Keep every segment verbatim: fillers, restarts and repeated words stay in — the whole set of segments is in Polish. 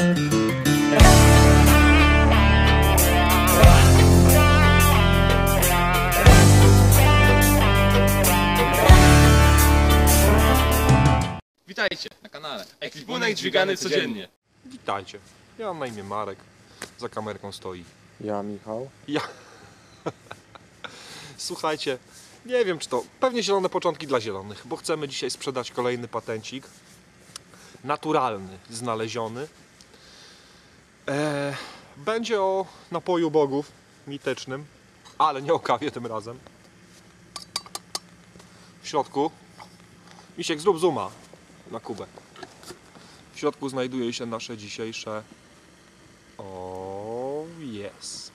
Witajcie na kanale Ekwipunek dźwigany codziennie. Witajcie, ja mam na imię Marek, za kamerką stoi Ja, Michał. ja. Słuchajcie, nie wiem czy to, pewnie zielone początki dla zielonych, bo chcemy dzisiaj sprzedać kolejny patencik naturalny, znaleziony. Eee, będzie o napoju bogów mitycznym, ale nie o kawie tym razem. W środku, Misiek, zrób zooma na kubę. W środku znajduje się nasze dzisiejsze... O, jest.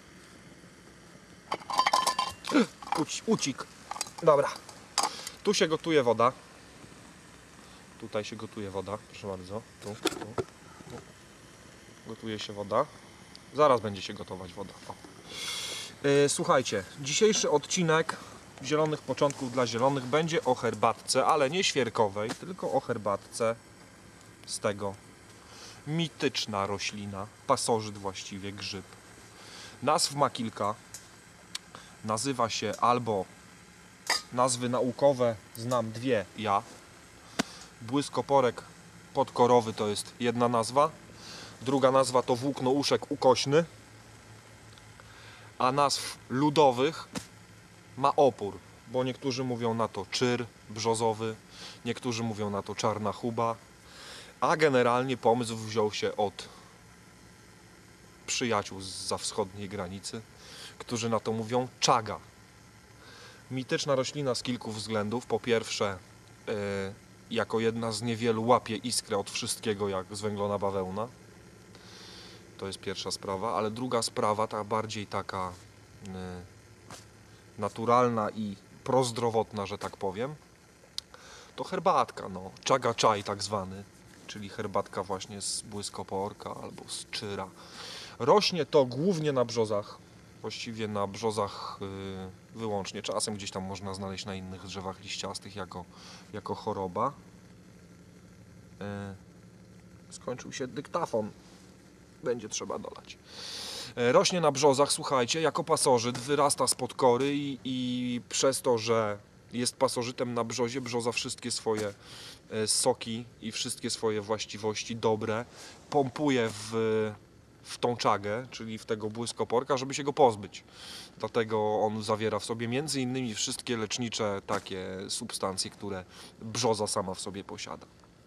Uci, ucik. Dobra. Tu się gotuje woda. Tutaj się gotuje woda. Proszę bardzo. Tu, tu, tu. Gotuje się woda. Zaraz będzie się gotować woda. O. Yy, słuchajcie, dzisiejszy odcinek Zielonych Początków dla Zielonych będzie o herbatce, ale nie świerkowej, tylko o herbatce z tego. Mityczna roślina, pasożyt właściwie, grzyb. Nazw ma kilka. Nazywa się albo, nazwy naukowe znam dwie ja. Błyskoporek podkorowy to jest jedna nazwa. Druga nazwa to włóknouszek ukośny. A nazw ludowych ma opór, bo niektórzy mówią na to czyr brzozowy, niektórzy mówią na to czarna chuba, a generalnie pomysł wziął się od przyjaciół zza wschodniej granicy, którzy na to mówią czaga. Mityczna roślina z kilku względów. Po pierwsze, yy, jako jedna z niewielu łapie iskrę od wszystkiego, jak zwęglona bawełna. To jest pierwsza sprawa, ale druga sprawa, ta bardziej taka yy, naturalna i prozdrowotna, że tak powiem, to herbatka, no, czaga czaj tak zwany, czyli herbatka właśnie z błyskoporka albo z czyra. Rośnie to głównie na brzozach, właściwie na brzozach yy, wyłącznie. Czasem gdzieś tam można znaleźć na innych drzewach liściastych jako, jako choroba. Yy, skończył się dyktafon, będzie trzeba dodać. Rośnie na brzozach, słuchajcie, jako pasożyt, wyrasta spod kory i, i przez to, że jest pasożytem na brzozie, brzoza wszystkie swoje soki i wszystkie swoje właściwości dobre pompuje w, w tą czagę, czyli w tego błyskoporka, żeby się go pozbyć. Dlatego on zawiera w sobie między innymi wszystkie lecznicze takie substancje, które brzoza sama w sobie posiada.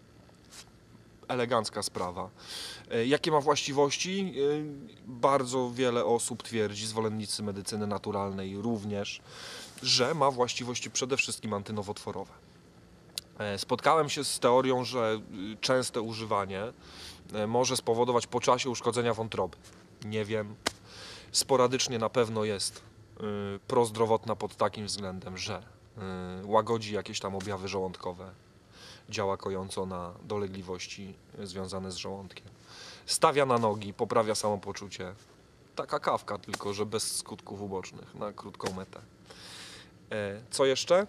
Elegancka sprawa. Jakie ma właściwości? Bardzo wiele osób twierdzi, zwolennicy medycyny naturalnej również, że ma właściwości przede wszystkim antynowotworowe. Spotkałem się z teorią, że częste używanie może spowodować po czasie uszkodzenia wątroby. Nie wiem. Sporadycznie na pewno jest prozdrowotna pod takim względem, że łagodzi jakieś tam objawy żołądkowe. Działa kojąco na dolegliwości związane z żołądkiem. Stawia na nogi, poprawia samopoczucie. Taka kawka, tylko że bez skutków ubocznych, na krótką metę. Co jeszcze?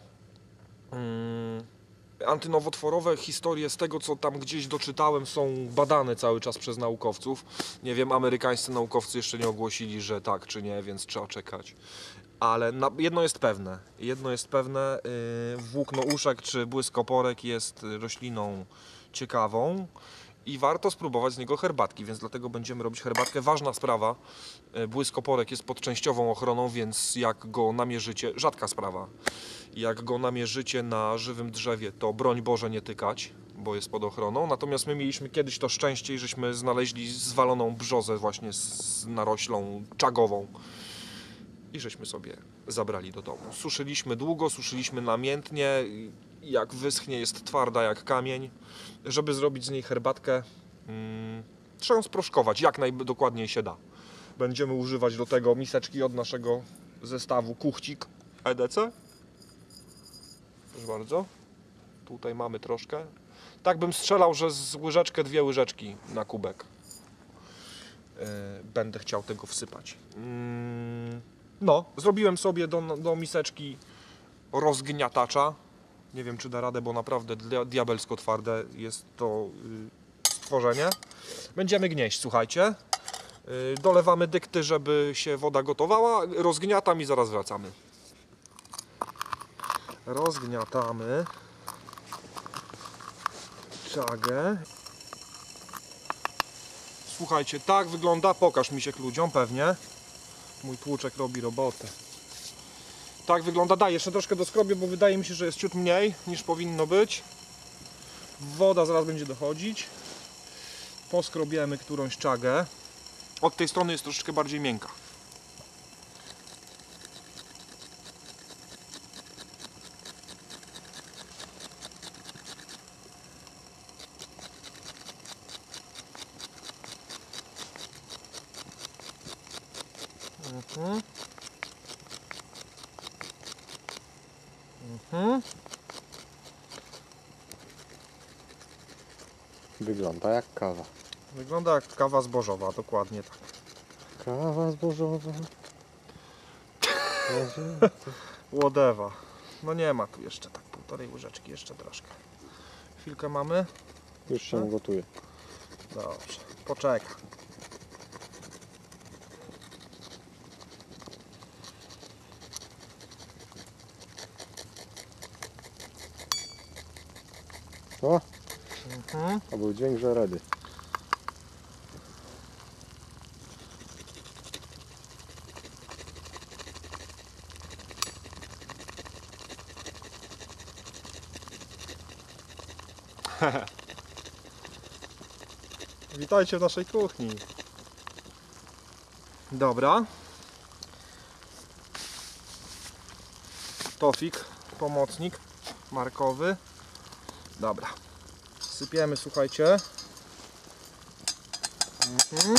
Hmm. Antynowotworowe historie, z tego co tam gdzieś doczytałem, są badane cały czas przez naukowców. Nie wiem, amerykańscy naukowcy jeszcze nie ogłosili, że tak czy nie, więc trzeba czekać. Ale na, jedno jest pewne, jedno jest pewne, yy, włóknouszek czy błyskoporek jest rośliną ciekawą i warto spróbować z niego herbatki, więc dlatego będziemy robić herbatkę. Ważna sprawa, yy, błyskoporek jest pod częściową ochroną, więc jak go namierzycie, rzadka sprawa, jak go namierzycie na żywym drzewie, to broń Boże nie tykać, bo jest pod ochroną. Natomiast my mieliśmy kiedyś to szczęście, żeśmy znaleźli zwaloną brzozę właśnie z naroślą czagową. I żeśmy sobie zabrali do domu. Suszyliśmy długo, suszyliśmy namiętnie. Jak wyschnie, jest twarda jak kamień. Żeby zrobić z niej herbatkę, hmm, trzeba ją sproszkować, jak najdokładniej się da. Będziemy używać do tego miseczki od naszego zestawu Kuchcik E D C. Proszę bardzo. Tutaj mamy troszkę. Tak bym strzelał, że z łyżeczkę, dwie łyżeczki na kubek. Yy, będę chciał tego wsypać. Yy. No, zrobiłem sobie do, do miseczki rozgniatacza. Nie wiem, czy da radę, bo naprawdę diabelsko twarde jest to stworzenie. Będziemy gnieść, słuchajcie. Yy, dolewamy dykty, żeby się woda gotowała. Rozgniatam i zaraz wracamy. Rozgniatamy czagę. Słuchajcie, tak wygląda. Pokaż mi się ludziom pewnie. Mój tłuczek robi robotę. Tak wygląda. Daj, jeszcze troszkę doskrobię, bo wydaje mi się, że jest ciut mniej niż powinno być. Woda zaraz będzie dochodzić. Poskrobiemy którąś czagę. Od tej strony jest troszeczkę bardziej miękka. Mhm. Mhm. Wygląda jak kawa. Wygląda jak kawa zbożowa, dokładnie tak. Kawa zbożowa. Łodewa. No nie ma tu jeszcze tak półtorej łyżeczki, jeszcze troszkę. Chwilkę mamy. Już się gotuje. Dobrze, poczekaj. O, Mhm. to był dźwięk, że ready. Witajcie w naszej kuchni. Dobra. Tofik, pomocnik markowy. Dobra. Sypiemy, słuchajcie. Mhm.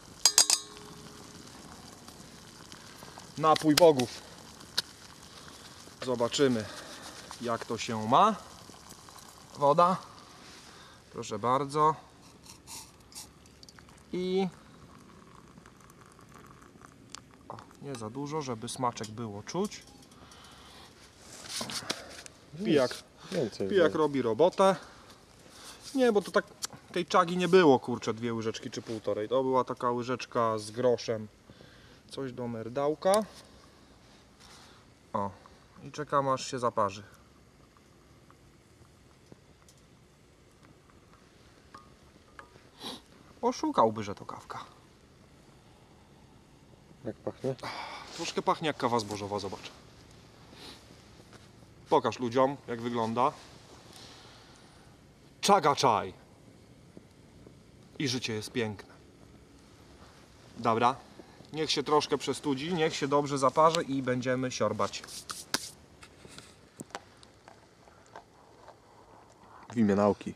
Napój bogów. Zobaczymy, jak to się ma. Woda. Proszę bardzo. I o, nie za dużo, żeby smaczek było czuć. Pijak, Więcej. pijak robi robotę. Nie, bo to tak tej czagi nie było, kurczę, dwie łyżeczki czy półtorej. To była taka łyżeczka z groszem. Coś do merdałka. O, i czekam, aż się zaparzy. Oszukałby, że to kawka. Jak pachnie? Troszkę pachnie jak kawa zbożowa, zobacz. Pokaż ludziom, jak wygląda. Chaga chai. I życie jest piękne. Dobra. Niech się troszkę przestudzi, niech się dobrze zaparzy i będziemy siorbać. W imię nauki.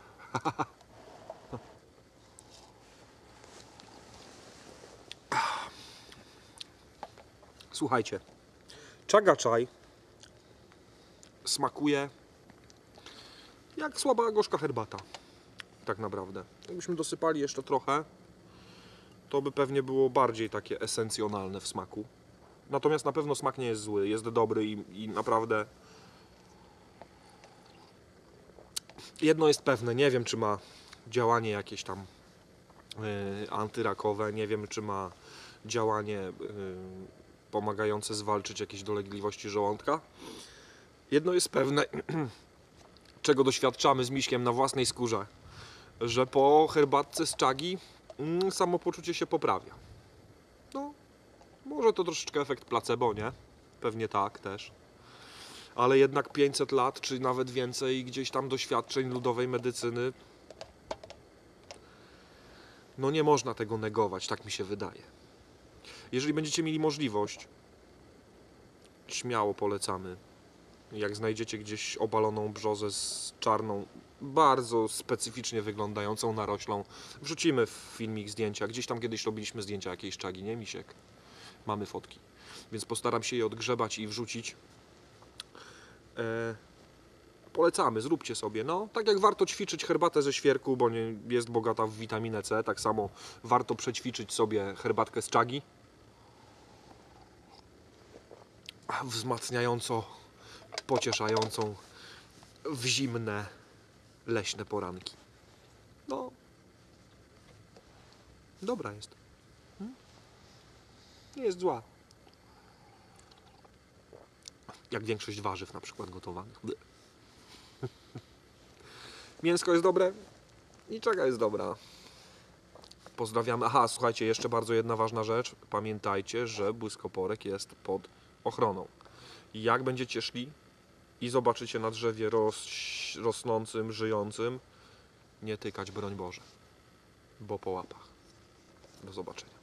Słuchajcie. Chaga chai smakuje jak słaba gorzka herbata. Tak naprawdę. Jakbyśmy dosypali jeszcze trochę, to by pewnie było bardziej takie esencjonalne w smaku. Natomiast na pewno smak nie jest zły, jest dobry i, i naprawdę jedno jest pewne, nie wiem czy ma działanie jakieś tam yy, antyrakowe, nie wiem czy ma działanie yy, pomagające zwalczyć jakieś dolegliwości żołądka. Jedno jest pewne, czego doświadczamy z Miśkiem na własnej skórze, że po herbatce z czagi mm, samopoczucie się poprawia. No, może to troszeczkę efekt placebo, nie? Pewnie tak też. Ale jednak pięćset lat, czy nawet więcej gdzieś tam doświadczeń ludowej medycyny, no nie można tego negować, tak mi się wydaje. Jeżeli będziecie mieli możliwość, śmiało polecamy. Jak znajdziecie gdzieś obaloną brzozę z czarną, bardzo specyficznie wyglądającą naroślą, wrzucimy w filmik zdjęcia. Gdzieś tam kiedyś robiliśmy zdjęcia jakiejś czagi, nie Misiek? Mamy fotki. Więc postaram się je odgrzebać i wrzucić. E, polecamy, zróbcie sobie. No, tak jak warto ćwiczyć herbatę ze świerku, bo nie jest bogata w witaminę C, tak samo warto przećwiczyć sobie herbatkę z czagi. Wzmacniająco, pocieszającą w zimne, leśne poranki. No, Dobra jest. Hmm? Nie jest zła. Jak większość warzyw na przykład gotowanych. Ble. Mięsko jest dobre i czeka jest dobra. Pozdrawiamy. Aha, słuchajcie, jeszcze bardzo jedna ważna rzecz. Pamiętajcie, że błyskoporek jest pod ochroną. Jak będziecie szli i zobaczycie na drzewie ros, rosnącym, żyjącym, nie tykać, broń Boże, bo po łapach. Do zobaczenia.